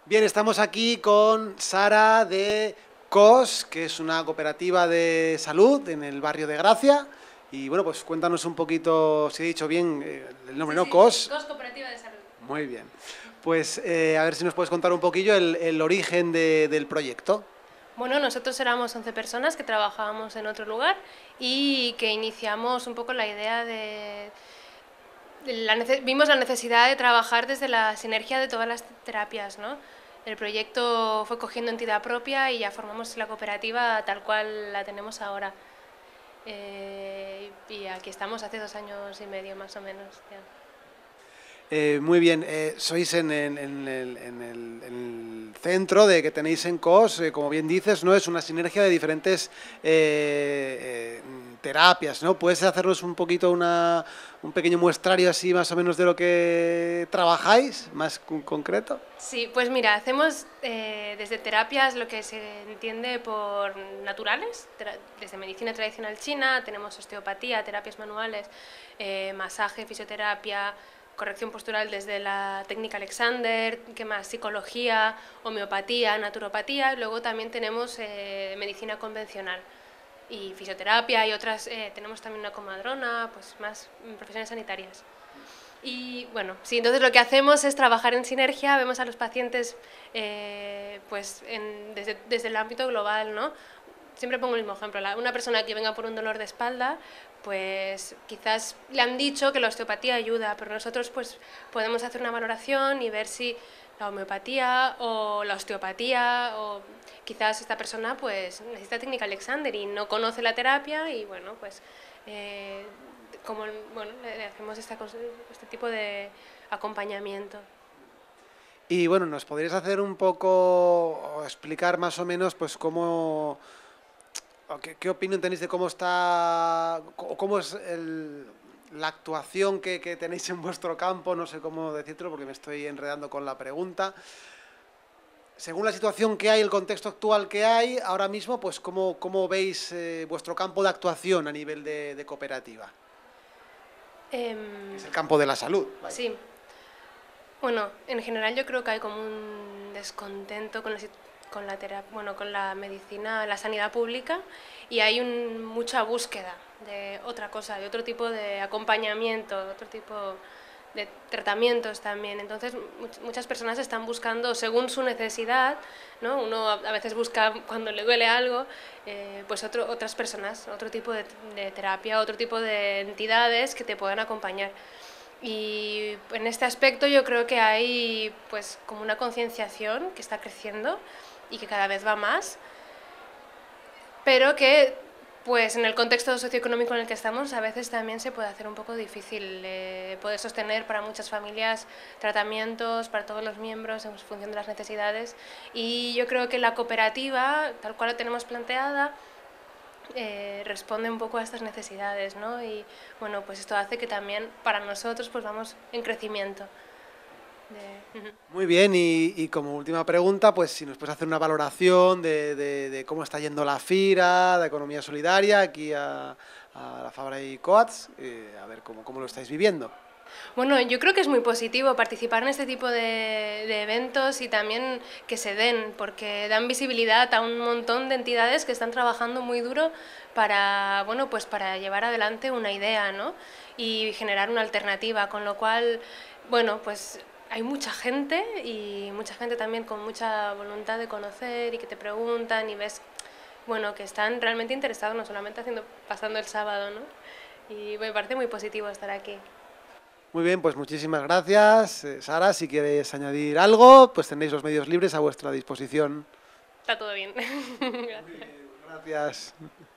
Bien, estamos aquí con Sara de COS, que es una cooperativa de salud en el barrio de Gracia. Y bueno, pues cuéntanos un poquito, si he dicho bien el nombre, Sí, ¿no? sí, sí, COS. COS Cooperativa de Salud. Muy bien. Pues a ver si nos puedes contar un poquillo el origen del proyecto. Bueno, nosotros éramos 11 personas que trabajábamos en otro lugar y que iniciamos un poco la idea vimos la necesidad de trabajar desde la sinergia de todas las terapias, ¿no? El proyecto fue cogiendo entidad propia y ya formamos la cooperativa tal cual la tenemos ahora. Y aquí estamos hace 2 años y medio más o menos. Ya. Muy bien, sois en el centro de que tenéis en COS, como bien dices, ¿no? Es una sinergia de diferentes terapias, ¿no? ¿Puedes hacernos un poquito un pequeño muestrario así más o menos de lo que trabajáis, más concreto? Sí, pues mira, hacemos desde terapias lo que se entiende por naturales, desde medicina tradicional china, tenemos osteopatía, terapias manuales, masaje, fisioterapia, corrección postural desde la técnica Alexander, ¿qué más? Psicología, homeopatía, naturopatía, y luego también tenemos medicina convencional y fisioterapia y otras, tenemos también una comadrona, pues más profesiones sanitarias. Y bueno, sí, entonces lo que hacemos es trabajar en sinergia, vemos a los pacientes pues desde el ámbito global, ¿no? Siempre pongo el mismo ejemplo, una persona que venga por un dolor de espalda, pues quizás le han dicho que la osteopatía ayuda, pero nosotros pues podemos hacer una valoración y ver si la homeopatía o la osteopatía o quizás esta persona pues necesita técnica Alexander y no conoce la terapia y bueno, pues eh, como bueno, le hacemos este tipo de acompañamiento. Y bueno, ¿nos podrías hacer un poco, o explicar más o menos, pues qué opinión tenéis de cómo está, o cómo es la actuación que tenéis en vuestro campo? No sé cómo decírtelo porque me estoy enredando con la pregunta. Según la situación que hay, el contexto actual que hay, ahora mismo, pues ¿cómo veis vuestro campo de actuación a nivel de cooperativa? Que es el campo de la salud. Vaya. Sí, bueno, en general yo creo que hay como un descontento con la medicina, la sanidad pública y hay mucha búsqueda de otra cosa, de otro tipo de acompañamiento, de otro tipo de tratamientos también. Entonces muchas personas están buscando según su necesidad, ¿no? Uno a veces busca cuando le duele algo, pues otras personas, otro tipo de terapia, otro tipo de entidades que te puedan acompañar. Y en este aspecto yo creo que hay pues como una concienciación que está creciendo y que cada vez va más, pero que pues en el contexto socioeconómico en el que estamos a veces también se puede hacer un poco difícil poder sostener para muchas familias tratamientos para todos los miembros en función de las necesidades y yo creo que la cooperativa tal cual la tenemos planteada responde un poco a estas necesidades, ¿no? Y bueno, pues esto hace que también para nosotros pues vamos en crecimiento. Muy bien, y como última pregunta, pues si nos puedes hacer una valoración de cómo está yendo la FIRA, de Economía Solidaria, aquí a la Fabra y Coats, a ver cómo lo estáis viviendo. Bueno, yo creo que es muy positivo participar en este tipo de eventos y también que se den, porque dan visibilidad a un montón de entidades que están trabajando muy duro para, bueno, pues para llevar adelante una idea, ¿no? Y generar una alternativa, con lo cual, bueno, pues hay mucha gente y mucha gente también con mucha voluntad de conocer y que te preguntan y ves, bueno, que están realmente interesados, no solamente pasando el sábado, ¿no? Y me parece muy positivo estar aquí. Muy bien, pues muchísimas gracias. Sara, si quieres añadir algo, pues tenéis los medios libres a vuestra disposición. Está todo bien. Muy Gracias. bien, gracias.